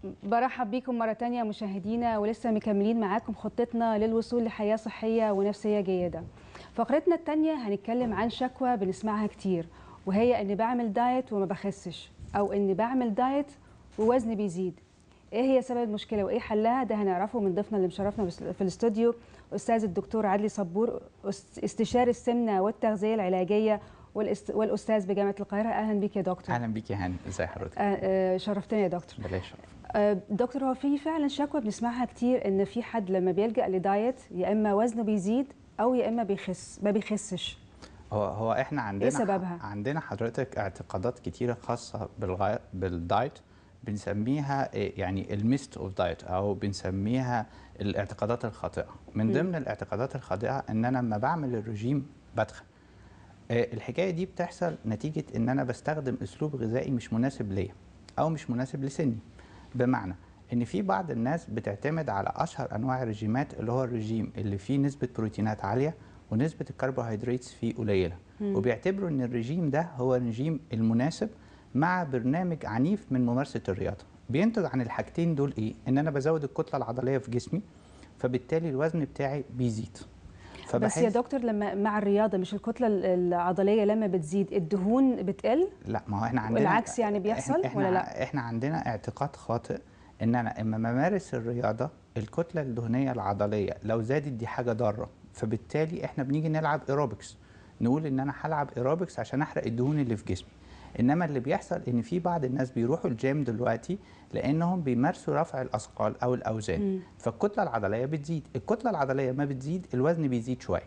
برحب بيكم مرة تانية مشاهدينا، ولسه مكملين معاكم خطتنا للوصول لحياة صحية ونفسية جيدة. فقرتنا التانية هنتكلم عن شكوى بنسمعها كتير، وهي إني بعمل دايت وما بخسش، أو إني بعمل دايت ووزني بيزيد. إيه هي سبب المشكلة وإيه حلها؟ ده هنعرفه من ضيفنا اللي مشرفنا في الاستوديو، أستاذ الدكتور عدلي صبور، استشاري السمنة والتغذية العلاجية والأستاذ بجامعة القاهرة. أهلا بيك يا دكتور. اهلا بيك يا هاني، ازي حضرتك؟ شرفتني يا دكتور. بلاش شرف. دكتور، هو في فعلا شكوى بنسمعها كتير ان في حد لما بيلجأ لدايت يا اما وزنه بيزيد او يا اما ما بيخسش. هو احنا عندنا ايه سببها؟ عندنا حضرتك اعتقادات كتيره خاصه بالدايت، بنسميها يعني الميست اوف دايت، او بنسميها الاعتقادات الخاطئه. من ضمن الاعتقادات الخاطئه ان انا لما بعمل الرجيم بدخن. الحكايه دي بتحصل نتيجه ان انا بستخدم اسلوب غذائي مش مناسب ليا او مش مناسب لسني. بمعنى ان في بعض الناس بتعتمد على اشهر انواع الرجيمات، اللي هو الرجيم اللي فيه نسبه بروتينات عاليه ونسبه الكربوهيدرات فيه قليله، وبيعتبروا ان الرجيم ده هو الرجيم المناسب مع برنامج عنيف من ممارسه الرياضه. بينتج عن الحاجتين دول ايه؟ ان انا بزود الكتله العضليه في جسمي، فبالتالي الوزن بتاعي بيزيد. بس يا دكتور، لما مع الرياضه مش الكتله العضليه لما بتزيد الدهون بتقل؟ لا، ما هو احنا عندنا العكس يعني بيحصل ولا لا؟ احنا عندنا اعتقاد خاطئ ان انا اما بمارس الرياضه الكتله الدهنيه العضليه لو زادت دي حاجه ضاره، فبالتالي احنا بنيجي نلعب ايروبكس، نقول ان انا هلعب ايروبكس عشان احرق الدهون اللي في جسمي. انما اللي بيحصل ان في بعض الناس بيروحوا الجيم دلوقتي لانهم بيمارسوا رفع الاثقال او الاوزان، فالكتله العضليه بتزيد. الكتله العضليه ما بتزيد الوزن بيزيد شويه.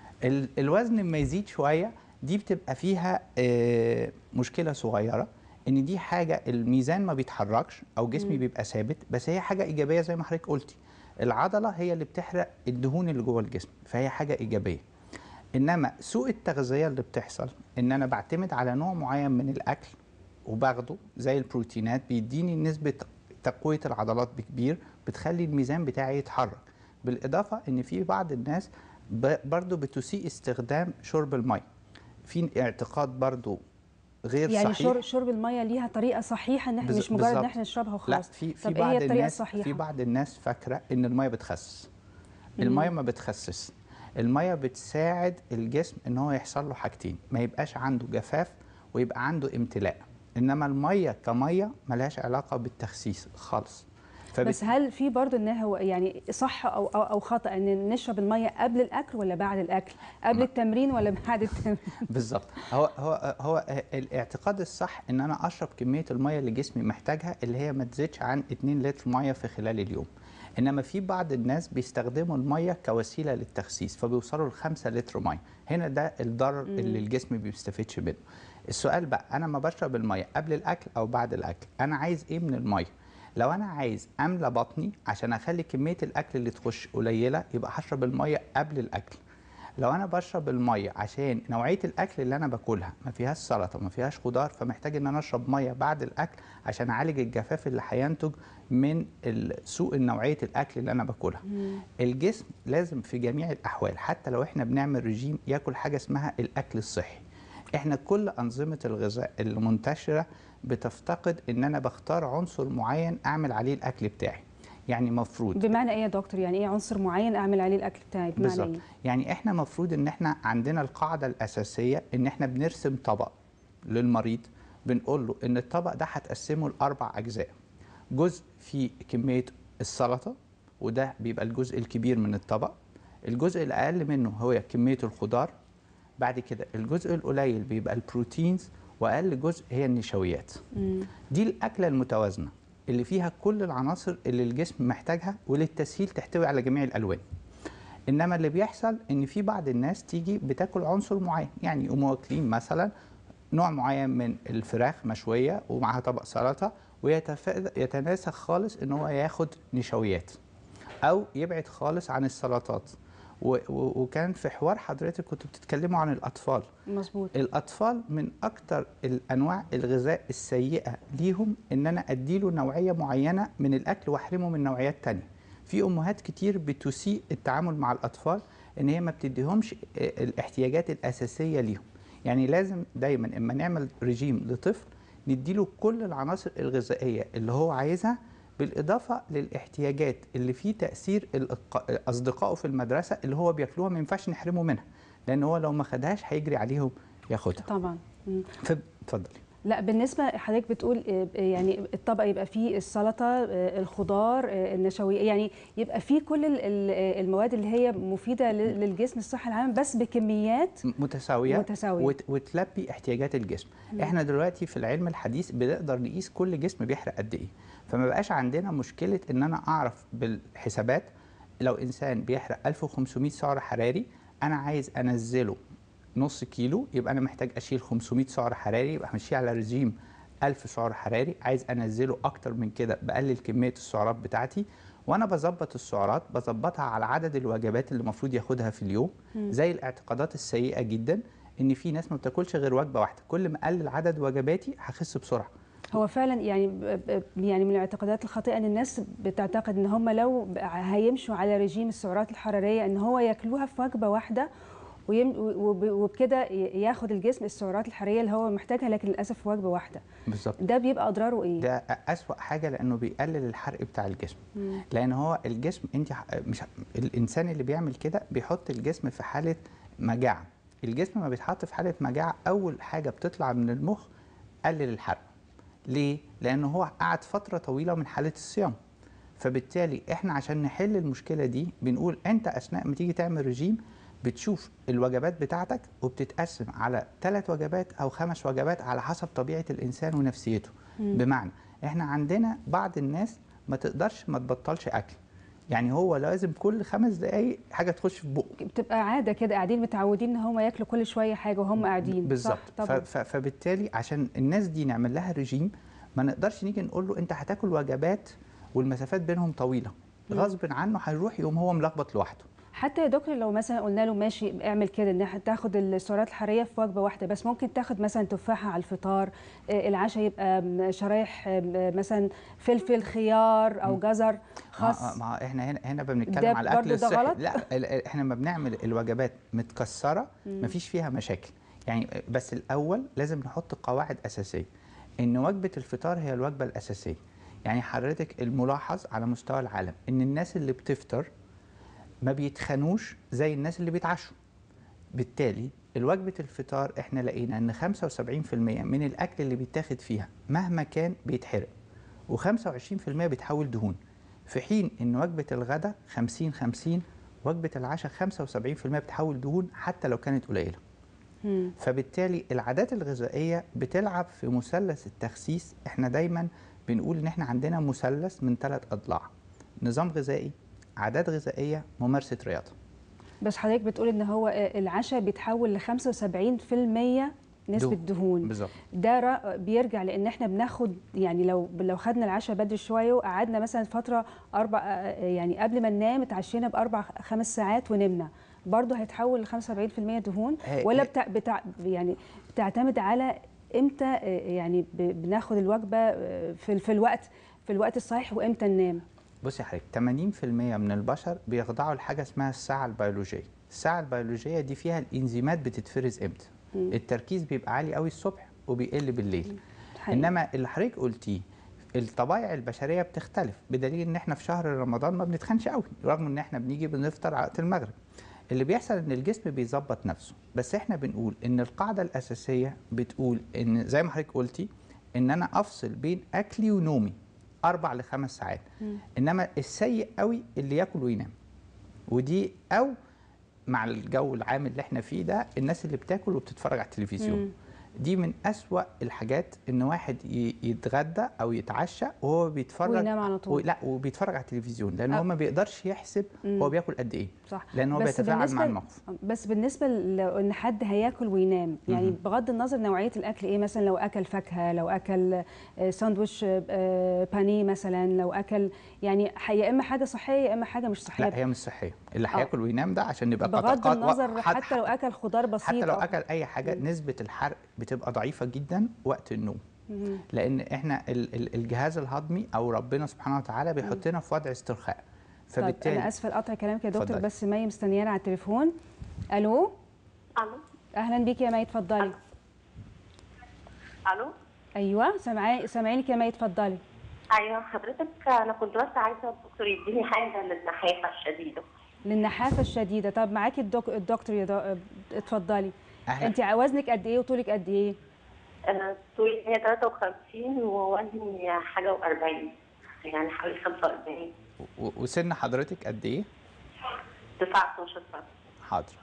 الوزن لما يزيد شويه دي بتبقى فيها مشكله صغيره، ان دي حاجه الميزان ما بيتحركش او جسمي بيبقى ثابت، بس هي حاجه ايجابيه زي ما حضرتك قلتي. العضله هي اللي بتحرق الدهون اللي جوه الجسم، فهي حاجه ايجابيه. انما سوء التغذيه اللي بتحصل ان انا بعتمد على نوع معين من الاكل وباخده زي البروتينات، بيديني نسبه تقويه العضلات بكبير، بتخلي الميزان بتاعي يتحرك. بالاضافه ان في بعض الناس برضو بتسيء استخدام شرب الميه. في اعتقاد برضو غير يعني صحيح. شرب الميه ليها طريقه صحيحه، ان احنا مش مجرد ان احنا نشربها وخلاص. لا، في طب ايه هي الطريقه الصحيحه؟ في بعض الناس فاكره ان الميه بتخسس. الميه ما بتخسس. الميه بتساعد الجسم ان هو يحصل له حاجتين، ما يبقاش عنده جفاف ويبقى عنده امتلاء. انما الميه كميه ملهاش علاقه بالتخسيس خالص. بس هل في برضه ان هو يعني صح او خطأ ان نشرب الميه قبل الاكل ولا بعد الاكل؟ قبل التمرين ولا بعد التمرين؟ بالظبط. هو الاعتقاد الصح ان انا اشرب كميه الميه اللي جسمي محتاجها، اللي هي ما تزيدش عن 2 لتر ميه في خلال اليوم. انما في بعض الناس بيستخدموا الميه كوسيله للتخسيس، فبيوصلوا ل5 لتر ميه. هنا ده الضرر اللي الجسم ما بيستفيدش منه. السؤال بقى، انا ما بشرب الميه قبل الاكل او بعد الاكل، انا عايز ايه من الميه؟ لو انا عايز املى بطني عشان اخلي كميه الاكل اللي تخش قليله، يبقى هشرب الميه قبل الاكل. لو انا بشرب الميه عشان نوعيه الاكل اللي انا باكلها ما فيهاش سلطه ما فيهاش خضار، فمحتاج ان انا اشرب ميه بعد الاكل عشان اعالج الجفاف اللي هينتج من سوء نوعيه الاكل اللي انا باكلها. الجسم لازم في جميع الاحوال، حتى لو احنا بنعمل رجيم، ياكل حاجه اسمها الاكل الصحي. احنا كل انظمه الغذاء المنتشره بتفتقد ان انا بختار عنصر معين اعمل عليه الاكل بتاعي. يعني مفروض. بمعنى ايه يا دكتور؟ يعني ايه عنصر معين اعمل عليه الاكل بتاعي؟ بمعنى بالزبط. ايه؟ يعني احنا مفروض ان احنا عندنا القاعده الاساسيه ان احنا بنرسم طبق للمريض، بنقول له ان الطبق ده هتقسمه ل4 اجزاء. جزء فيه كميه السلطه، وده بيبقى الجزء الكبير من الطبق. الجزء الاقل منه هو كميه الخضار. بعد كده الجزء القليل بيبقى البروتينز، واقل جزء هي النشويات. دي الاكله المتوازنه اللي فيها كل العناصر اللي الجسم محتاجها، وللتسهيل تحتوي على جميع الالوان. انما اللي بيحصل ان في بعض الناس تيجي بتاكل عنصر معين، يعني يقوموا واكلين مثلا نوع معين من الفراخ مشويه ومعها طبق سلطه، ويتناسخ خالص ان هو ياخد نشويات، او يبعد خالص عن السلطات. وكان في حوار حضرتك كنتوا بتتكلموا عن الاطفال. مظبوط. الاطفال من اكتر الانواع الغذاء السيئه ليهم ان انا اديله نوعيه معينه من الاكل واحرمه من نوعيات تانية. في امهات كتير بتسيء التعامل مع الاطفال، ان هي ما بتديهمش الاحتياجات الاساسيه ليهم. يعني لازم دايما اما نعمل رجيم لطفل نديله كل العناصر الغذائيه اللي هو عايزها، بالاضافه للاحتياجات اللي فيه تاثير اصدقائه في المدرسه اللي هو بياكلوها ما ينفعش نحرمه منها، لان هو لو ما خدهاش هيجري عليهم ياخدها. طبعا. اتفضلي. لا، بالنسبه حضرتك بتقول يعني الطبق يبقى فيه السلطه، الخضار، النشويات، يعني يبقى فيه كل المواد اللي هي مفيده للجسم، الصحه العامه، بس بكميات متساويه متساويه وتلبي احتياجات الجسم. احنا دلوقتي في العلم الحديث بنقدر نقيس كل جسم بيحرق قد ايه، فما بقاش عندنا مشكله ان انا اعرف بالحسابات لو انسان بيحرق 1500 سعر حراري انا عايز انزله نص كيلو، يبقى انا محتاج اشيل 500 سعر حراري، يبقى ماشي على رجيم 1000 سعر حراري. عايز انزله اكتر من كده بقلل كميه السعرات بتاعتي، وانا بظبط السعرات بظبطها على عدد الوجبات اللي المفروض ياخدها في اليوم. زي الاعتقادات السيئه جدا ان في ناس ما بتاكلش غير وجبه واحده، كل ما اقلل عدد وجباتي هخس بسرعه. هو فعلا يعني من الاعتقادات الخاطئه ان الناس بتعتقد ان هم لو هيمشوا على رجيم السعرات الحراريه ان هو ياكلوها في وجبه واحده وبكده ياخد الجسم السعرات الحراريه اللي هو محتاجها، لكن للاسف في وجبه واحده. بالظبط. ده بيبقى اضراره ايه؟ ده اسوأ حاجه، لانه بيقلل الحرق بتاع الجسم. لان هو الجسم انت مش الانسان اللي بيعمل كده بيحط الجسم في حاله مجاعه. الجسم ما بيتحط في حاله مجاعه اول حاجه بتطلع من المخ قلل الحرق. ليه؟ لانه هو قعد فتره طويله من حاله الصيام. فبالتالي احنا عشان نحل المشكله دي بنقول انت اثناء ما تيجي تعمل رجيم بتشوف الوجبات بتاعتك وبتتقسم على 3 وجبات أو 5 وجبات على حسب طبيعة الإنسان ونفسيته. بمعنى احنا عندنا بعض الناس ما تقدرش ما تبطلش أكل، يعني هو لازم كل 5 دقايق حاجة تخش في بقه. بتبقى عادة كده، قاعدين متعودين ان هم ياكلوا كل شوية حاجة وهم قاعدين. بالظبط. طبعا. فبالتالي عشان الناس دي نعمل لها رجيم ما نقدرش نيجي نقول له انت هتاكل وجبات والمسافات بينهم طويلة، غصب عنه هيروح يقوم هو ملخبط لوحده. حتى يا دكتور لو مثلا قلنا له ماشي اعمل كده ان تاخد السعرات الحراريه في وجبه واحده بس، ممكن تاخد مثلا تفاحه على الفطار، العشاء يبقى شرايح مثلا فلفل خيار او جزر خس. ما احنا هنا بنتكلم على الاكل الصحي. غلط؟ لا احنا ما بنعمل الوجبات متكسره ما فيش فيها مشاكل يعني، بس الاول لازم نحط قواعد اساسيه ان وجبه الفطار هي الوجبه الاساسيه. يعني حضرتك الملاحظ على مستوى العالم ان الناس اللي بتفطر ما بيتخنوش زي الناس اللي بيتعشوا. بالتالي الوجبة الفطار احنا لقينا ان 75% من الاكل اللي بيتاخد فيها مهما كان بيتحرق، و25% بيتحول دهون، في حين ان وجبة الغداء 50-50، وجبة العشاء 75% بتحول دهون حتى لو كانت قليلة. فبالتالي العادات الغذائية بتلعب في مثلث التخسيس. احنا دايما بنقول ان احنا عندنا مثلث من 3 اضلاع: نظام غذائي، عادات غذائية، ممارسة رياضة. بس حضرتك بتقول ان هو العشاء بيتحول ل 75% نسبة دهون. بالظبط. ده بيرجع لان احنا بناخد، يعني لو خدنا العشاء بدري شويه وقعدنا مثلا فتره يعني قبل ما ننام اتعشينا ب4-5 ساعات ونمنا، برضه هيتحول ل 75% دهون؟ ولا يعني بتعتمد على امتى يعني بناخد الوجبه في الوقت الصحيح وامتى ننام؟ بصي يا حضرتك، 80% من البشر بيخضعوا لحاجه اسمها الساعه البيولوجيه. الساعه البيولوجيه دي فيها الانزيمات بتتفرز امتى. التركيز بيبقى عالي قوي الصبح وبيقل بالليل. انما اللي حضرتك قلتيه الطبائع البشريه بتختلف، بدليل ان احنا في شهر رمضان ما بنتخنش قوي رغم ان احنا بنيجي بنفطر وقت المغرب. اللي بيحصل ان الجسم بيظبط نفسه، بس احنا بنقول ان القاعده الاساسيه بتقول ان زي ما حضرتك قلتي ان انا افصل بين اكلي ونومي 4 ل5 ساعات. انما السيء قوي اللي ياكل وينام، ودي او مع الجو العام اللي احنا فيه ده الناس اللي بتاكل وبتتفرج على التلفزيون. دي من أسوأ الحاجات، ان واحد يتغدى او يتعشى وهو بيتفرج وينام على طول. لا وبيتفرج على التلفزيون، لان هو ما بيقدرش يحسب هو بياكل قد ايه. صح. لان هو بيتفاعل مع الموقف. بس بالنسبه لو ان حد هياكل وينام، يعني بغض النظر نوعيه الاكل ايه، مثلا لو اكل فاكهه، لو اكل ساندويتش بانيه مثلا، لو اكل يعني يا اما حاجه صحيه يا اما حاجه مش صحيه. لا هي مش صحيه. اللي هياكل وينام ده عشان نبقى بغض النظر حتى لو اكل خضار بسيط، حتى لو اكل اي حاجه نسبه الحرق بتبقى ضعيفه جدا وقت النوم. لان احنا الجهاز الهضمي او ربنا سبحانه وتعالى بيحطنا في وضع استرخاء. فبالتالي انا اسفه لقطع كلامك يا دكتور، بس مي مستنيانا على التليفون. الو. الو. اهلا بيكي يا مي، اتفضلي. الو. ايوه سامعينك يا مي، اتفضلي. ايوه حضرتك، انا كنت بس عايزه الدكتور يديني حاجه للنحافه الشديده. للنحافه الشديده. طب معاكي الدكتور اتفضلي. اهلا. انت وزنك قد ايه وطولك قد ايه؟ انا طولي 153 ووزني حاجه و40، يعني حوالي 45. وسن حضرتك قد ايه؟ 19 سنه. حاضر.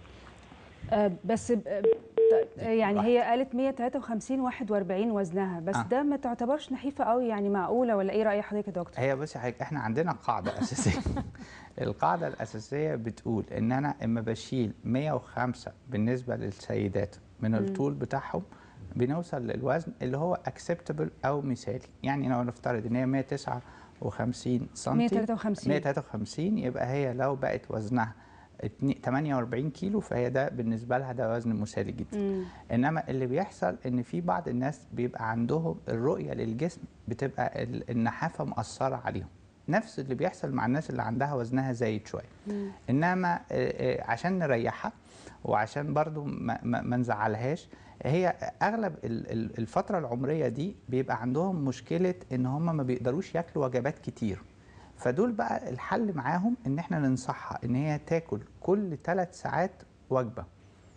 بس يعني هي براحتك. قالت 153 41 وزنها، بس ده ما تعتبرش نحيفه قوي يعني، معقوله ولا ايه راي حضرتك يا دكتور؟ هي بصي حضرتك، احنا عندنا قاعده اساسيه. القاعده الاساسيه بتقول ان انا اما بشيل 105 بالنسبه للسيدات من الطول بتاعهم، بنوصل للوزن اللي هو اكسبتبل او مثالي. يعني لو نفترض ان هي 159 سم، 153 يبقى هي لو بقت وزنها 48 كيلو، فهي ده بالنسبه لها ده وزن مثالي جدا. انما اللي بيحصل ان في بعض الناس بيبقى عندهم الرؤيه للجسم بتبقى النحافه مأثره عليهم، نفس اللي بيحصل مع الناس اللي عندها وزنها زايد شويه. انما عشان نريحها وعشان برضو ما نزعلهاش، هي اغلب الفتره العمريه دي بيبقى عندهم مشكله ان هم ما بيقدروش ياكلوا وجبات كتير. فدول بقى الحل معاهم ان احنا ننصحها ان هي تاكل كل 3 ساعات وجبه،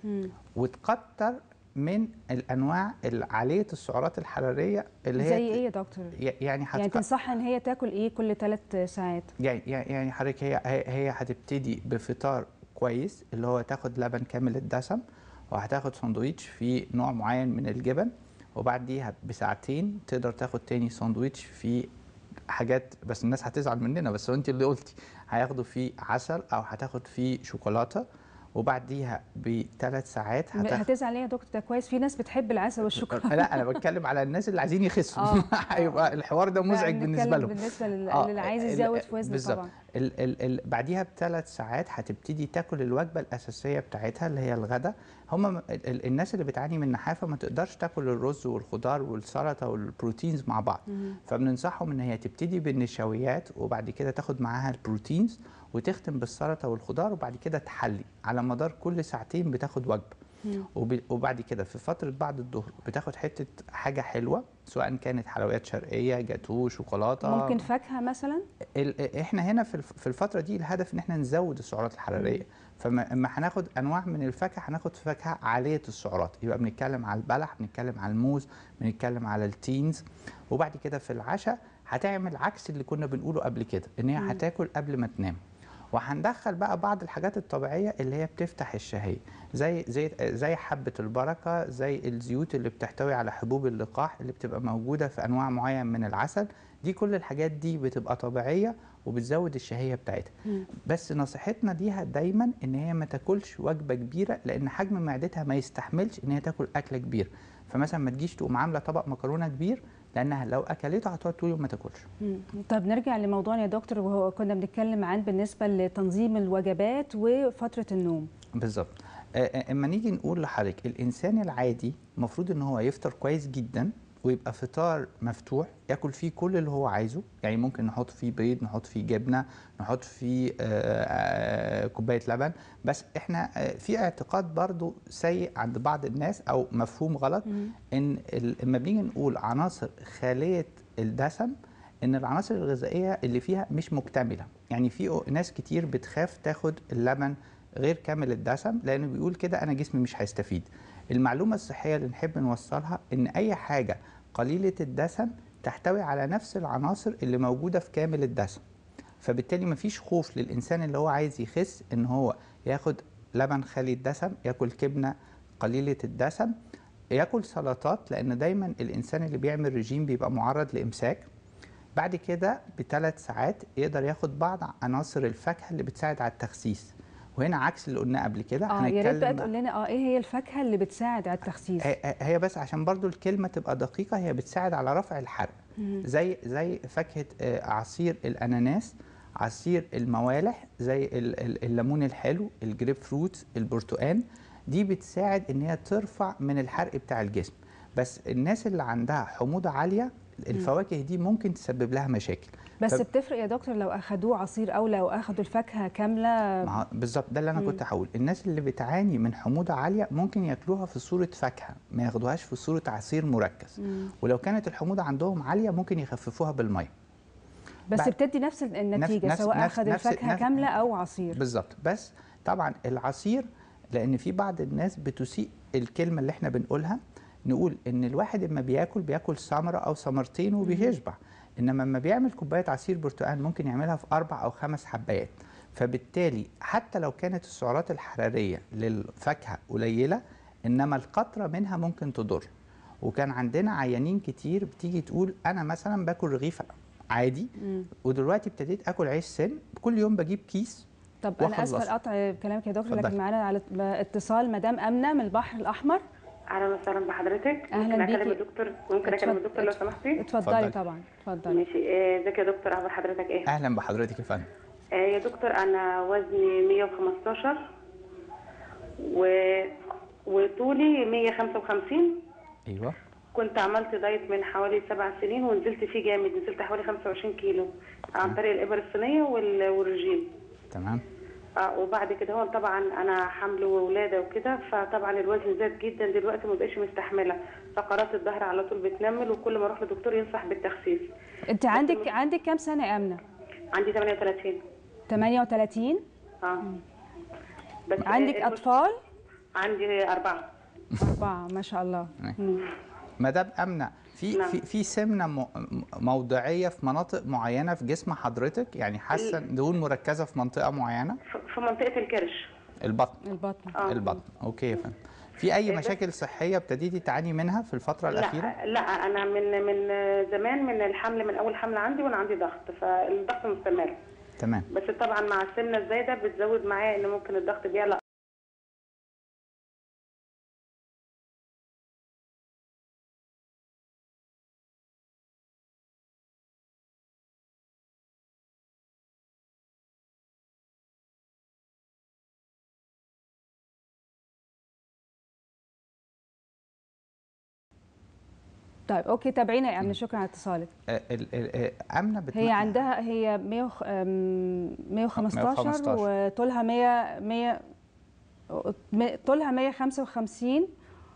وتكتر من الانواع عاليه السعرات الحراريه اللي هي زي ايه يا دكتور؟ يعني تنصحها ان هي تاكل ايه كل 3 ساعات؟ يعني حضرتك هي هتبتدي بفطار كويس اللي هو تاخد لبن كامل الدسم، وهتاخد ساندويتش فيه نوع معين من الجبن، وبعديها بساعتين تقدر تاخد تاني ساندويتش فيه حاجات، بس الناس هتزعل مننا بس هو انت اللي قلتي، هياخدوا فيه عسل او هتاخد فيه شوكولاته، وبعديها بثلاث ساعات هتزعل ليه يا دكتور؟ ده كويس، في ناس بتحب العسل والشوكولاته. لا انا بتكلم على الناس اللي عايزين يخسوا. هيبقى الحوار ده مزعج بالنسبه لهم. بالنسبه للي عايز يزود في وزنه بالظبط. طبعا. بعديها بثلاث ساعات هتبتدي تاكل الوجبه الاساسيه بتاعتها اللي هي الغداء. هم الناس اللي بتعاني من نحافه ما تقدرش تاكل الرز والخضار والسلطه والبروتينز مع بعض، فبننصحهم ان هي تبتدي بالنشويات وبعد كده تاخد معاها البروتينز وتختم بالسلطه والخضار، وبعد كده تحلي على مدار كل ساعتين بتاخد وجبه. وبعد كده في فتره بعد الظهر بتاخد حته حاجه حلوه، سواء كانت حلويات شرقيه، جاتوه، شوكولاته، ممكن فاكهه مثلا. احنا هنا في الفتره دي الهدف ان احنا نزود السعرات الحراريه، فاما هناخد انواع من الفاكهه هناخد فاكهه عاليه السعرات، يبقى بنتكلم على البلح، بنتكلم على الموز، بنتكلم على التينز. وبعد كده في العشاء هتعمل عكس اللي كنا بنقوله قبل كده، ان هي هتاكل قبل ما تنام. وهندخل بقى بعض الحاجات الطبيعيه اللي هي بتفتح الشهيه، زي حبه البركه، زي الزيوت اللي بتحتوي على حبوب اللقاح اللي بتبقى موجوده في انواع معين من العسل. دي كل الحاجات دي بتبقى طبيعيه وبتزود الشهيه بتاعتها. بس نصيحتنا ليها دايما ان هي ما تاكلش وجبه كبيره، لان حجم معدتها ما يستحملش ان هي تاكل اكله كبيره. فمثلا ما تجيش تقوم عامله طبق مكرونه كبير، لانها لو اكلته هتقعد طول اليوم ما تاكلش. طب نرجع لموضوعنا يا دكتور، وهو كنا بنتكلم عن بالنسبه لتنظيم الوجبات وفتره النوم. بالظبط. اما نيجي نقول لحضرتك الانسان العادي المفروض ان هو يفطر كويس جدا، ويبقى فطار مفتوح ياكل فيه كل اللي هو عايزه. يعني ممكن نحط فيه بيض، نحط فيه جبنه، نحط فيه كوبايه لبن. بس احنا في اعتقاد برضو سيء عند بعض الناس او مفهوم غلط، ان لما بنيجي نقول عناصر خاليه الدسم ان العناصر الغذائيه اللي فيها مش مكتمله. يعني في ناس كتير بتخاف تاخد اللبن غير كامل الدسم لانه بيقول كده انا جسمي مش هيستفيد. المعلومه الصحيه اللي نحب نوصلها ان اي حاجه قليله الدسم تحتوي على نفس العناصر اللي موجوده في كامل الدسم، فبالتالي مفيش خوف للانسان اللي هو عايز يخس ان هو ياخد لبن خالي الدسم، ياكل جبنه قليله الدسم، ياكل سلطات، لان دايما الانسان اللي بيعمل رجيم بيبقى معرض لامساك. بعد كده بثلاث ساعات يقدر ياخد بعض عناصر الفاكهه اللي بتساعد على التخسيس. وهنا عكس اللي قلناه قبل كده. يا ريت بقى تقول لنا ايه هي الفاكهه اللي بتساعد على التخسيس. هي بس عشان برضو الكلمه تبقى دقيقه، هي بتساعد على رفع الحرق. زي فاكهه عصير الاناناس، عصير الموالح، زي الليمون الحلو، الجريب فروت، البرتقال. دي بتساعد ان هي ترفع من الحرق بتاع الجسم. بس الناس اللي عندها حموضه عاليه الفواكه دي ممكن تسبب لها مشاكل. بس بتفرق يا دكتور لو اخدوه عصير او لو اخدوا الفاكهه كامله؟ بالظبط، ده اللي انا كنت هقول. الناس اللي بتعاني من حموضه عاليه ممكن ياكلوها في صوره فاكهه، ما ياخدوهاش في صوره عصير مركز. ولو كانت الحموضه عندهم عاليه ممكن يخففوها بالميه. بس بتدي نفس النتيجه سواء اخذ الفاكهه كامله او عصير. بالظبط. بس طبعا العصير، لان في بعض الناس بتسيء الكلمه اللي احنا بنقولها، نقول ان الواحد اما بياكل ثمره او ثمرتين وبيشبع، انما لما بيعمل كوبايه عصير برتقال ممكن يعملها في 4 أو 5 حبايات. فبالتالي حتى لو كانت السعرات الحراريه للفاكهه قليله، انما القطره منها ممكن تضر. وكان عندنا عيانين كتير بتيجي تقول انا مثلا باكل رغيف عادي ودلوقتي ابتديت اكل عيش سن، كل يوم بجيب كيس. طب انا اسفه لقطع كلامك يا دكتور، لكن معانا على اتصال مدام امنه من البحر الاحمر. اهلا وسهلا بحضرتك. اهلا بيكي. اكلم الدكتور؟ ممكن اكلم الدكتور لو سمحتي؟ اتفضلي طبعا، اتفضلي. ماشي. ازيك يا دكتور؟ اخبار حضرتك ايه؟ اهلا بحضرتك يا فندم. يا دكتور انا وزني 115 وطولي 155. ايوه. كنت عملت دايت من حوالي 7 سنين ونزلت فيه جامد، نزلت حوالي 25 كيلو عن طريق الابر الصينيه والرجيم. تمام. وبعد كده هو طبعا انا حمل وولاده وكده، فطبعا الوزن زاد جدا دلوقتي، ما بقتش مستحمله، فقرات الظهر على طول بتنمل، وكل ما اروح لدكتور ينصح بالتخسيس. انت عندك كام سنه يا امنه؟ عندي 38. 38؟ بس عندك اطفال؟ عندي 4. 4 ما شاء الله. مدام امنه، في سمنه موضعيه في مناطق معينه في جسم حضرتك؟ يعني حاسه دهون مركزه في منطقه معينه؟ في منطقه الكرش. البطن. البطن. اوكي يا فندم. في اي مشاكل صحيه ابتديتي تعاني منها في الفتره الاخيره؟ لا انا من زمان، من الحمل، من اول حمل عندي وانا عندي ضغط، فالضغط مستمر. تمام. بس طبعا مع السمنه الزايده بتزود معايا ان ممكن الضغط بيعلى. طيب اوكي، تابعينا يا امنه، شكرا على اتصالك. امنه هي عندها 115 وطولها 100 طولها 155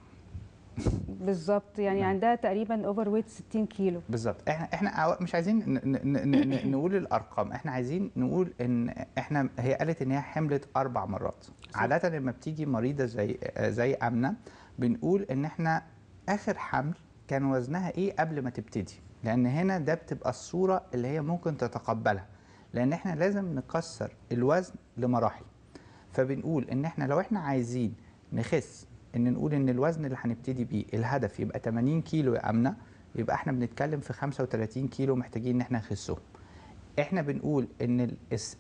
بالظبط، يعني عندها تقريبا اوفر ويت 60 كيلو بالظبط. احنا مش عايزين نقول الارقام، احنا عايزين نقول ان هي قالت ان هي حملت 4 مرات. عاده لما بتيجي مريضه زي امنه بنقول ان احنا اخر حمل كان وزنها ايه قبل ما تبتدي، لان هنا ده بتبقى الصوره اللي هي ممكن تتقبلها، لان احنا لازم نكسر الوزن لمراحل. فبنقول ان احنا لو احنا عايزين نخس، ان نقول ان الوزن اللي هنبتدي بيه الهدف يبقى 80 كيلو يا امنه، يبقى احنا بنتكلم في 35 كيلو محتاجين ان احنا نخسهم. احنا بنقول ان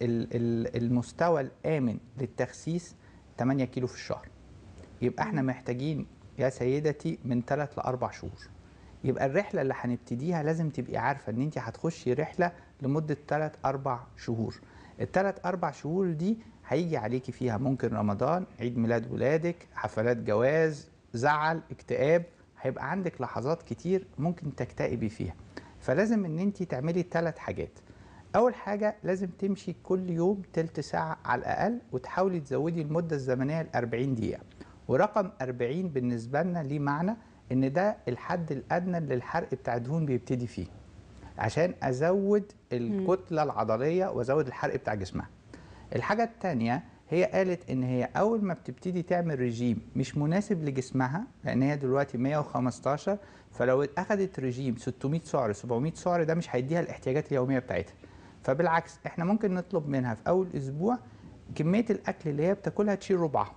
المستوى الامن للتخسيس 8 كيلو في الشهر، يبقى احنا محتاجين يا سيدتي من 3 ل4 شهور. يبقى الرحله اللي هنبتديها لازم تبقي عارفه ان انت هتخشي رحله لمده 3-4 شهور. ال3-4 شهور دي هيجي عليكي فيها ممكن رمضان، عيد ميلاد ولادك، حفلات جواز، زعل، اكتئاب، هيبقى عندك لحظات كتير ممكن تكتئبي فيها. فلازم ان انت تعملي 3 حاجات. اول حاجه لازم تمشي كل يوم تلت ساعه على الاقل، وتحاولي تزودي المده الزمنيه ل40 دقيقه. ورقم 40 بالنسبه لنا ليه معنى ان ده الحد الادنى اللي الحرق بتاع الدهون بيبتدي فيه، عشان ازود الكتله العضليه وازود الحرق بتاع جسمها. الحاجه الثانيه هي قالت ان هي اول ما بتبتدي تعمل رجيم مش مناسب لجسمها، لان هي دلوقتي 115، فلو اخذت رجيم 600 سعر 700 سعر ده مش هيديها الاحتياجات اليوميه بتاعتها. فبالعكس احنا ممكن نطلب منها في اول اسبوع كميه الاكل اللي هي بتاكلها تشيل ربعها،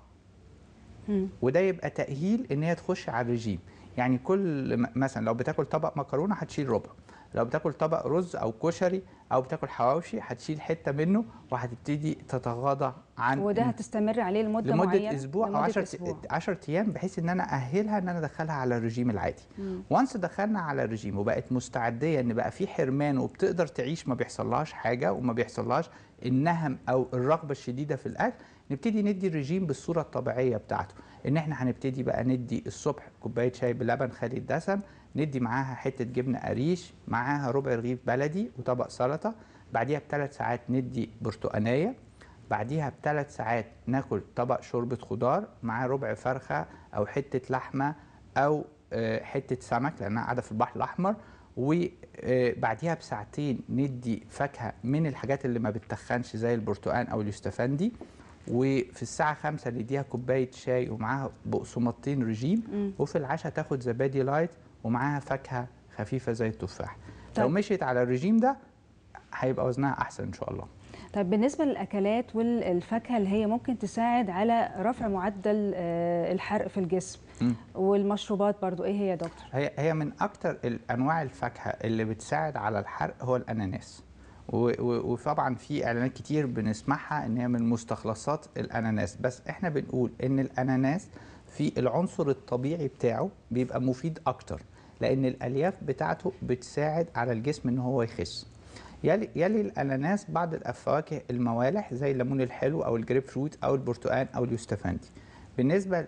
وده يبقى تاهيل ان هي تخش على الرجيم. يعني كل مثلا لو بتاكل طبق مكرونه هتشيل ربع، لو بتاكل طبق رز او كشري او بتاكل حواوشي هتشيل حته منه وهتبتدي تتغاضى عن. وده هتستمر عليه لمده معينه، لمده اسبوع او 10 ايام، بحيث ان انا اهلها ان انا ادخلها على الرجيم العادي. وانس دخلنا على الرجيم وبقت مستعديه ان بقى في حرمان وبتقدر تعيش ما بيحصلهاش حاجه وما بيحصلهاش النهم او الرغبه الشديده في الاكل، نبتدي ندي الرجيم بالصوره الطبيعيه بتاعته. ان احنا هنبتدي بقى ندي الصبح كوبايه شاي بلبن خالي الدسم، ندي معاها حته جبنه قريش، معاها ربع رغيف بلدي وطبق سلطه، بعديها ب3 ساعات ندي برتقانيه، بعديها ب3 ساعات ناكل طبق شوربه خضار معاه ربع فرخه او حته لحمه او حته سمك لانها قاعده في البحر الاحمر، وبعديها بساعتين ندي فاكهه من الحاجات اللي ما بتتخنش زي البرتقال او اليوستفندي، وفي الساعه 5 نديها كوبايه شاي ومعاها بقسماطتين رجيم، وفي العشاء تاخد زبادي لايت ومعاها فاكهه خفيفه زي التفاح. لو مشيت على الرجيم ده هيبقى وزنها احسن ان شاء الله. طيب بالنسبه للاكلات والفاكهه اللي هي ممكن تساعد على رفع معدل الحرق في الجسم والمشروبات برضو، ايه هي يا دكتور؟ هي من اكتر انواع الفاكهه اللي بتساعد على الحرق هو الاناناس، وطبعا في اعلانات كتير بنسمعها ان هي من مستخلصات الاناناس، بس احنا بنقول ان الاناناس في العنصر الطبيعي بتاعه بيبقى مفيد اكتر، لان الالياف بتاعته بتساعد على الجسم ان هو يخس. يلي الاناناس بعض الفواكه الموالح زي الليمون الحلو او الجريب فروت او البرتقال او اليوستفندي. بالنسبه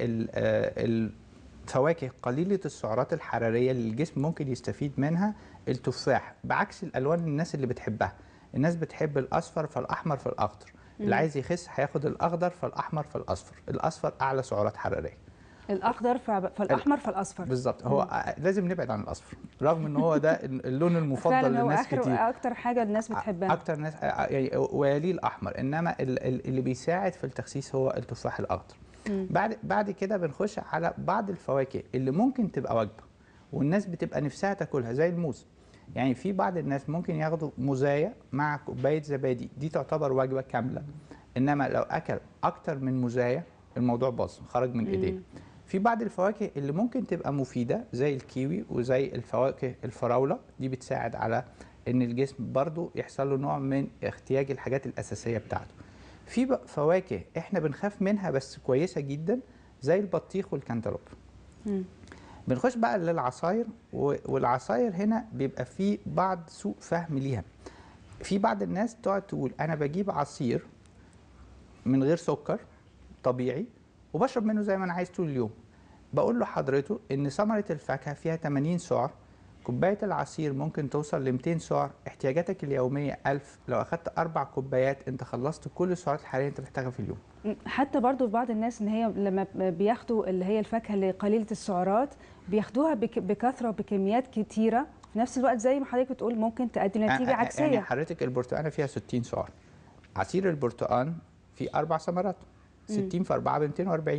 للفواكه قليله السعرات الحراريه اللي الجسم ممكن يستفيد منها التفاح، بعكس الالوان الناس اللي بتحبها. الناس بتحب الاصفر فالاحمر فالاخضر، اللي عايز يخس هياخد الاخضر فالاحمر فالاصفر. الاصفر اعلى سعرات حراريه، الاخضر فالاحمر فالاصفر. بالظبط. هو لازم نبعد عن الاصفر رغم ان هو ده اللون المفضل لناس كتير، اكتر حاجه الناس بتحبها، اكتر ناس يعني ويليه الاحمر، انما اللي بيساعد في التخسيس هو التفاح الاخضر. بعد كده بنخش على بعض الفواكه اللي ممكن تبقى وجبه والناس بتبقى نفسها تاكلها زي الموز. يعني في بعض الناس ممكن ياخدوا موزايه مع كوبايه زبادي، دي تعتبر وجبه كامله، انما لو اكل اكتر من موزايه الموضوع باظ خرج من ايديه. في بعض الفواكه اللي ممكن تبقى مفيده زي الكيوي وزي الفواكه الفراوله، دي بتساعد على ان الجسم برضو يحصل له نوع من احتياج الحاجات الاساسيه بتاعته. في فواكه احنا بنخاف منها بس كويسه جدا زي البطيخ والكنتالوب. بنخش بقى للعصاير، والعصاير هنا بيبقى في بعض سوء فهم ليها. في بعض الناس تقعد تقول انا بجيب عصير من غير سكر طبيعي وبشرب منه زي ما انا عايز طول اليوم. بقول له حضرته ان ثمره الفاكهه فيها 80 سعر، كوبايه العصير ممكن توصل ل 200 سعر، احتياجاتك اليوميه 1000، لو اخدت 4 كوبايات انت خلصت كل السعرات الحراريه انت محتاجها في اليوم. حتى برضو بعض الناس ان هي لما بياخدوا اللي هي الفاكهه اللي قليله السعرات بياخدوها بكثره وبكميات كتيره، في نفس الوقت زي ما حضرتك بتقول ممكن تؤدي لنتيجه عكسيه. يعني حضرتك البرتقانه فيها 60 سعر، عصير البرتقان فيه 4 ثمرات، 60 في 4 ب 240.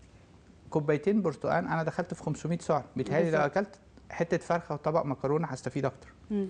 كوبايتين برتقان انا دخلت في 500 سعر، بيتهيألي لو اكلت حته فرخه وطبق مكرونه هستفيد اكتر.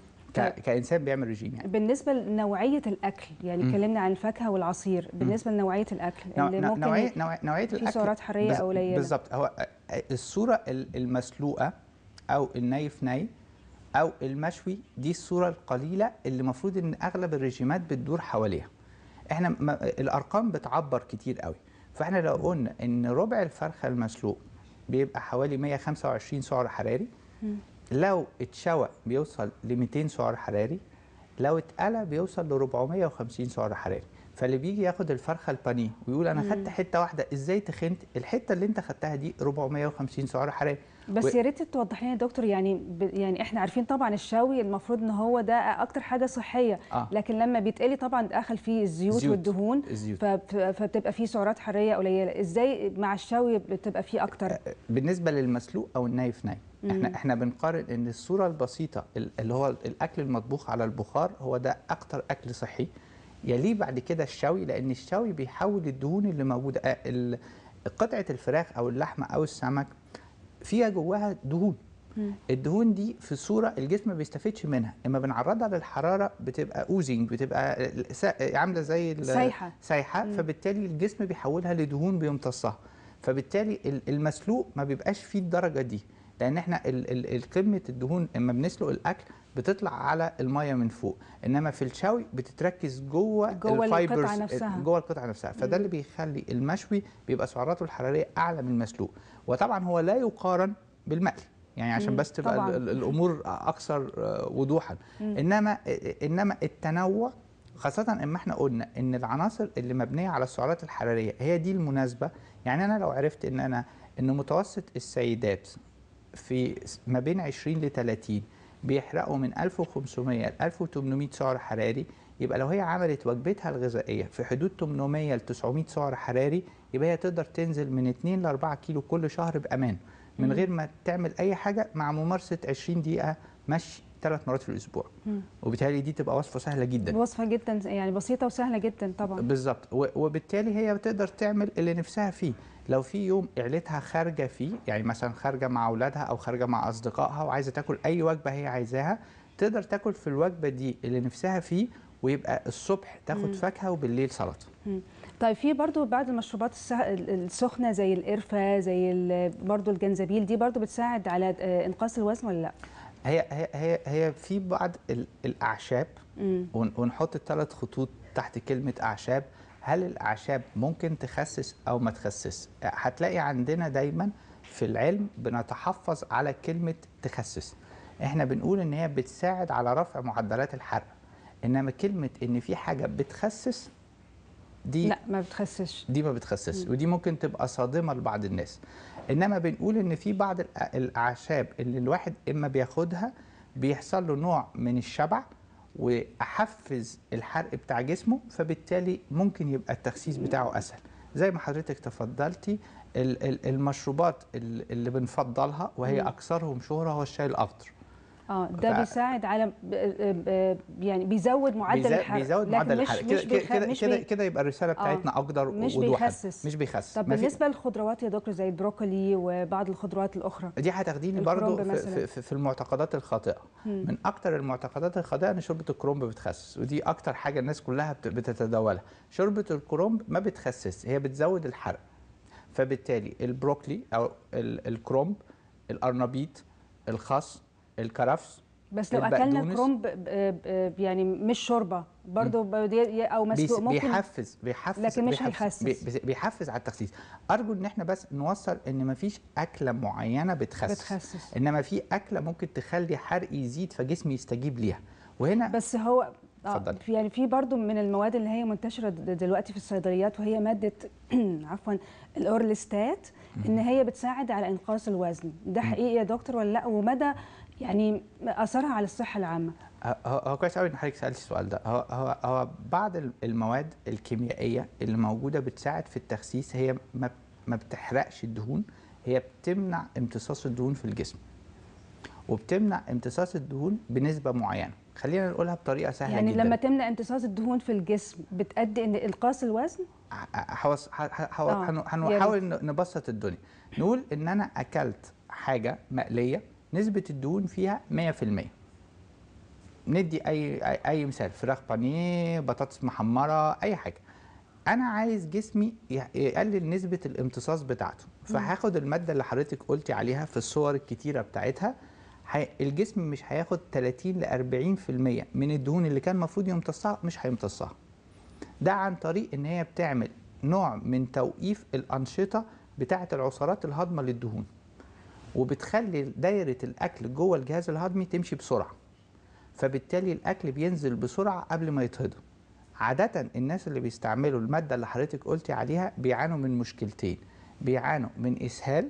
كانسان بيعمل رجيم يعني. بالنسبه لنوعيه الاكل، يعني اتكلمنا عن الفاكهه والعصير، بالنسبه لنوعيه الاكل اللي ممكن نوعيه الاكل في سعرات حراريه قليله. بالظبط. هو الصوره المسلوقه او الني في ني او المشوي دي الصوره القليله اللي المفروض ان اغلب الرجيمات بتدور حواليها. احنا الارقام بتعبر كتير قوي، فاحنا لو قلنا ان ربع الفرخه المسلوق بيبقى حوالي 125 سعر حراري، لو اتشوى بيوصل ل 200 سعر حراري، لو اتقلى بيوصل ل 450 سعر حراري. فاللي بيجي ياخد الفرخه البانيه ويقول انا خدت حته واحده ازاي تخنت، الحته اللي انت خدتها دي 450 سعر حراري. بس يا ريت توضح لنا يا دكتور، يعني احنا عارفين طبعا الشوي المفروض ان هو ده اكتر حاجه صحيه، لكن لما بيتقلي طبعا داخل فيه الزيوت والدهون، فبتبقى فيه سعرات حراريه قليله. ازاي مع الشوي بتبقى فيه اكتر؟ بالنسبه للمسلوق او الني في ني، احنا بنقارن ان الصوره البسيطه اللي هو الاكل المطبوخ على البخار هو ده اكتر اكل صحي، يليه بعد كده الشوي، لان الشوي بيحول الدهون اللي موجوده، قطعه الفراخ او اللحمه او السمك فيها جواها دهون. الدهون دي في صوره الجسم ما بيستفيدش منها، اما بنعرضها للحراره بتبقى اوزنج، بتبقى عامله زي سايحه، فبالتالي الجسم بيحولها لدهون بيمتصها، فبالتالي المسلوق ما بيبقاش فيه الدرجه دي، لان احنا قمه الدهون اما بنسلق الاكل بتطلع على الميه من فوق، انما في الشوي بتتركز جوه القطعه نفسها، جوه القطعه نفسها. فده اللي بيخلي المشوي بيبقى سعراته الحراريه اعلى من المسلوق، وطبعا هو لا يقارن بالمقلي، يعني عشان بس تبقى الامور اكثر وضوحا. انما التنوع خاصه اما احنا قلنا ان العناصر اللي مبنيه على السعرات الحراريه هي دي المناسبه. يعني انا لو عرفت ان متوسط السيدات في ما بين 20 ل 30 بيحرقوا من 1500 ل 1800 سعر حراري، يبقى لو هي عملت وجبتها الغذائيه في حدود 800 ل 900 سعر حراري، يبقى هي تقدر تنزل من 2 ل 4 كيلو كل شهر بامان، من غير ما تعمل اي حاجه، مع ممارسه 20 دقيقه مشي 3 مرات في الاسبوع. وبالتالي دي تبقى وصفه سهله جدا، وصفه جدا يعني بسيطه وسهله جدا طبعا. بالظبط. وبالتالي هي بتقدر تعمل اللي نفسها فيه. لو في يوم عيلتها خارجه فيه، يعني مثلا خارجه مع اولادها او خارجه مع اصدقائها وعايزه تاكل اي وجبه هي عايزاها، تقدر تاكل في الوجبه دي اللي نفسها فيه، ويبقى الصبح تاخد فاكهه وبالليل سلطه. طيب في برضو بعض المشروبات السخنه زي القرفه، زي برضو الجنزبيل، دي برضو بتساعد على انقاص الوزن ولا لا؟ هي في بعض الاعشاب، ونحط 3 خطوط تحت كلمه اعشاب. هل الاعشاب ممكن تخسس او ما تخسس؟ هتلاقي عندنا دايما في العلم بنتحفظ على كلمه تخسس. احنا بنقول ان هي بتساعد على رفع معدلات الحرق، انما كلمه ان في حاجه بتخسس دي لا ما بتخسسش، دي ما بتخسسش، ودي ممكن تبقى صادمه لبعض الناس. انما بنقول ان في بعض الاعشاب اللي الواحد اما بياخدها بيحصل له نوع من الشبع واحفز الحرق بتاع جسمه، فبالتالي ممكن يبقى التخسيس بتاعه اسهل. زي ما حضرتك تفضلتي، المشروبات اللي بنفضلها وهي اكثرهم شهره هو الشاي الاخضر. ده بيساعد على يعني بيزود معدل الحرق، بيزود معدل الحرق. كده يبقى الرساله بتاعتنا اقدر وضوحا. مش بيخسس. طب بالنسبه للخضروات يا دكتور زي البروكولي وبعض الخضروات الاخرى، دي هتاخديني برضو في المعتقدات الخاطئه. من اكتر المعتقدات الخاطئه ان شوربه الكرنب بتخسس، ودي اكتر حاجه الناس كلها بتتداولها. شوربه الكرنب ما بتخسس، هي بتزود الحرق. فبالتالي البروكلي او الكرنب، القرنبيط، الخس، الكرفس، بس لو اكلنا كرنب يعني مش شوربه برضه او مسلوق ممكن بيحفز لكن مش هيخسس، بيحفز على التخسيس. ارجو ان احنا بس نوصل ان مفيش اكله معينه بتخسس، انما في اكله ممكن تخلي حرقي يزيد فجسمي يستجيب ليها. وهنا بس هو يعني في برضه من المواد اللي هي منتشره دلوقتي في الصيدليات، وهي ماده عفوا الاورليستات، ان هي بتساعد على انقاص الوزن. ده حقيقي يا دكتور ولا لا؟ ومدى يعني اثرها على الصحه العامه؟ هو كويس قوي ان حضرتك سالتي السؤال ده. هو بعض المواد الكيميائيه اللي موجوده بتساعد في التخسيس، هي ما بتحرقش الدهون، هي بتمنع امتصاص الدهون في الجسم، وبتمنع امتصاص الدهون بنسبه معينه. خلينا نقولها بطريقه سهله يعني جدا. لما تمنع امتصاص الدهون في الجسم بتؤدي ان انقاص الوزن؟ هنحاول نبسط الدنيا. نقول ان انا اكلت حاجه مقليه نسبه الدهون فيها 100%. ندي اي مثال، فراخ بانيه، بطاطس محمره، اي حاجه. انا عايز جسمي يقلل نسبه الامتصاص بتاعته، فهاخد الماده اللي حضرتك قلتي عليها في الصور الكتيره بتاعتها. الجسم مش هياخد 30 ل 40% من الدهون اللي كان المفروض يمتصها، مش هيمتصها. ده عن طريق ان هي بتعمل نوع من توقيف الانشطه بتاعه العصارات الهضمه للدهون، وبتخلي دايره الاكل جوه الجهاز الهضمي تمشي بسرعه، فبالتالي الاكل بينزل بسرعه قبل ما يتهضم. عاده الناس اللي بيستعملوا الماده اللي حضرتك قلتي عليها بيعانوا من مشكلتين، بيعانوا من اسهال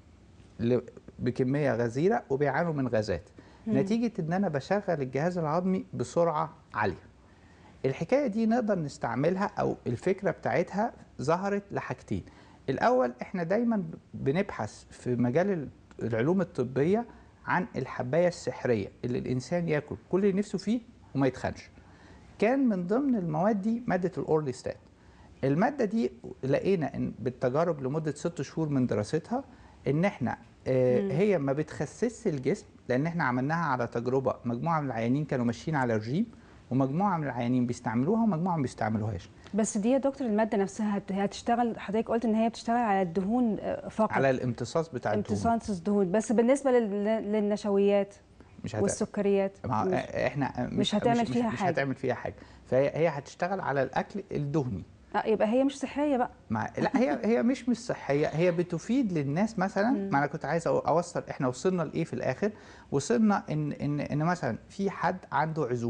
بكميه غزيره، وبيعانوا من غازات نتيجه ان انا بشغل الجهاز الهضمي بسرعه عاليه. الحكايه دي نقدر نستعملها، او الفكره بتاعتها ظهرت لحاجتين. الاول، احنا دايما بنبحث في مجال العلوم الطبيه عن الحبايه السحريه اللي الانسان ياكل كل اللي نفسه فيه وما يتخنش. كان من ضمن المواد دي ماده الاورليستات. الماده دي لقينا ان بالتجارب لمده 6 شهور من دراستها ان احنا هي ما بتخسسش الجسم، لان احنا عملناها على تجربه. مجموعه من العيانين كانوا ماشيين على رجيم، ومجموعه من العيانين بيستعملوها ومجموعه ما بيستعملوهاش. بس دي يا دكتور الماده نفسها هتشتغل، حضرتك قلت ان هي بتشتغل على الدهون فقط، على الامتصاص بتاع الدهون، امتصاص الدهون بس. بالنسبه للنشويات والسكريات احنا مش هتعمل فيها حاجه. مش هتعمل فيها حاجه، فهي هتشتغل على الاكل الدهني. يبقى هي مش صحيه بقى. لا، هي مش صحيه، هي بتفيد للناس مثلا. ما انا كنت عايز اوصل احنا وصلنا لايه في الاخر. وصلنا ان مثلا في حد عنده عزومه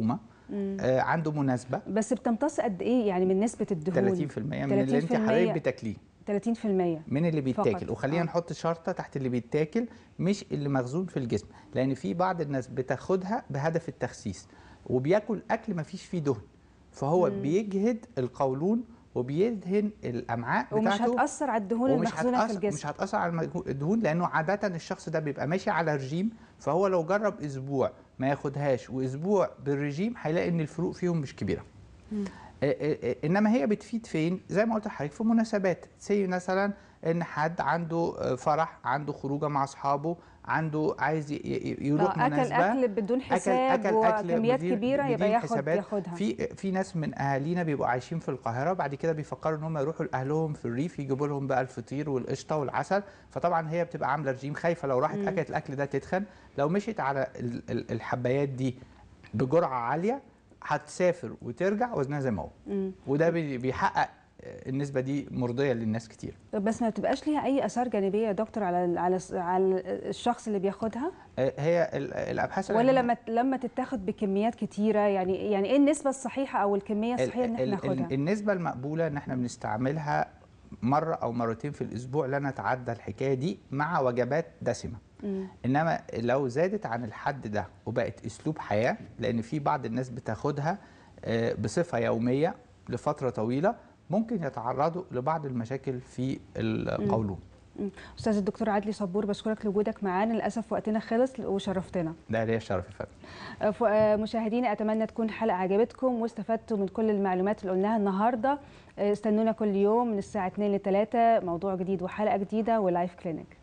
عنده مناسبه. بس بتمتص قد ايه يعني من نسبه الدهون؟ 30% من اللي انت حضرتك بتاكليه. 30% من اللي بيتاكل فقط. وخلينا نحط شرطه تحت اللي بيتاكل مش اللي مخزون في الجسم، لان في بعض الناس بتاخدها بهدف التخسيس وبياكل اكل ما فيش فيه دهن، فهو بيجهد القولون وبيدهن الامعاء بتاعته، ومش هتاثر على الدهون المخزونه في الجسم. مش هتاثر على الدهون، لانه عاده الشخص ده بيبقى ماشي على رجيم، فهو لو جرب اسبوع ما ياخدهاش واسبوع بالرجيم هيلاقي ان الفروق فيهم مش كبيره. انما هي بتفيد فين؟ زي ما قلت لحضرتك في مناسبات، زي مثلا ان حد عنده فرح، عنده خروجه مع اصحابه، عنده عايز يروح مناسبه، اكل بدون حساب وكميات كبيره يبقى ياخدها. في ناس من اهالينا بيبقوا عايشين في القاهره، بعد كده بيفكروا ان هم يروحوا لاهلهم في الريف يجيبوا لهم بقى الفطير والقشطه والعسل، فطبعا هي بتبقى عامله رجيم، خايفه لو راحت اكلت الاكل ده تتخن، لو مشيت على الحبايات دي بجرعه عاليه هتسافر وترجع وزنها زي ما هو. وده بيحقق النسبه دي مرضيه للناس كتير. بس ما بتبقاش ليها اي اثار جانبيه يا دكتور على الشخص اللي بياخدها؟ هي الابحاث ولا لما تتاخد بكميات كتيره، يعني ايه النسبه الصحيحه او الكميه الصحيحه ان احنا ناخدها؟ النسبه المقبوله ان احنا بنستعملها مره او مرتين في الاسبوع، لا نتعدى الحكايه دي مع وجبات دسمه. انما لو زادت عن الحد ده وبقت اسلوب حياه، لان في بعض الناس بتاخدها بصفه يوميه لفتره طويله، ممكن يتعرضوا لبعض المشاكل في القولون. استاذ الدكتور عدلي صبور، بشكرك لوجودك معانا، للاسف وقتنا خلص وشرفتنا. ده ليا الشرف يا فندم. مشاهدينا اتمنى تكون الحلقه عجبتكم واستفدتوا من كل المعلومات اللي قلناها النهارده. استنونا كل يوم من الساعه 2 ل 3 موضوع جديد وحلقه جديده ولايف كلينيك.